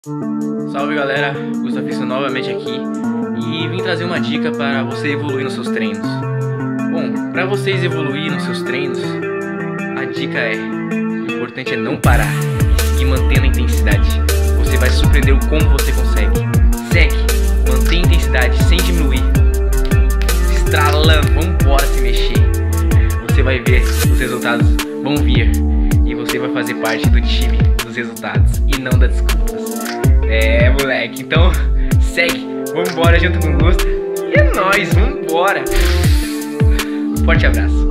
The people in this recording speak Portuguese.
Salve galera, Gustavo novamente aqui e vim trazer uma dica para você evoluir nos seus treinos. Bom, para vocês evoluir nos seus treinos, a dica é: o importante é não parar e mantendo a intensidade. Você vai surpreender o como você consegue. Segue, mantém a intensidade sem diminuir, estralando, vambora se mexer. Você vai ver, os resultados vão vir e você vai fazer parte do time dos resultados e não das desculpas. É, moleque, então segue, vambora junto com o Gusta. E é nóis, vambora. Um forte abraço.